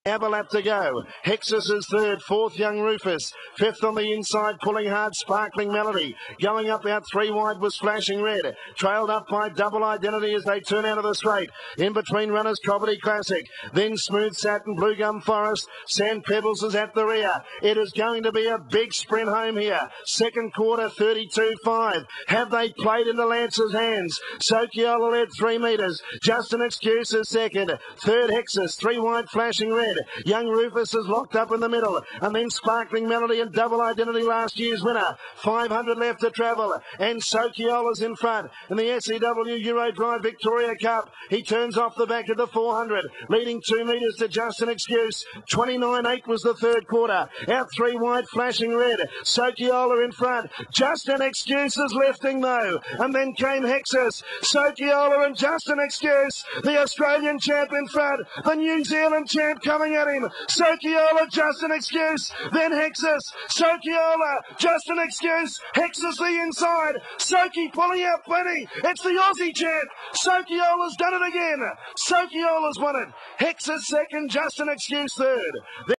Have a lap to go. Hexus is third, fourth Young Rufus. Fifth on the inside, pulling hard, Sparkling Melody. Going up out three wide was Flashing Red. Trailed up by Double Identity as they turn out of the straight. In between runners, Coverty Classic. Then Smooth Satin, Blue Gum Forest. Sand Pebbles is at the rear. It is going to be a big sprint home here. Second quarter, 32.5. Have they played into Lance's hands? Sokiola led 3 metres. Just an Excuse is second. Third Hexus, 3 wide Flashing Red. Young Rufus is locked up in the middle, and then Sparkling Melody and Double Identity, last year's winner. 500 left to travel, and Sokiola's in front in the SEW Euro Drive Victoria Cup. He turns off the back of the 400, leading 2 metres to Just an Excuse. 29.8 was the third quarter. Out 3 wide, Flashing Red. Sokiola in front. Just an Excuse is lifting though, and then came Hexus. Sokiola and Just an Excuse, the Australian champ in front, the New Zealand champ coming at him. Sokiola, Just an Excuse, then Hexus. Sokiola, Just an Excuse, Hexus the inside. Soki pulling out plenty. It's the Aussie champ. Sokiola's done it again. Sokiola's won it. Hexus second, Just an Excuse third.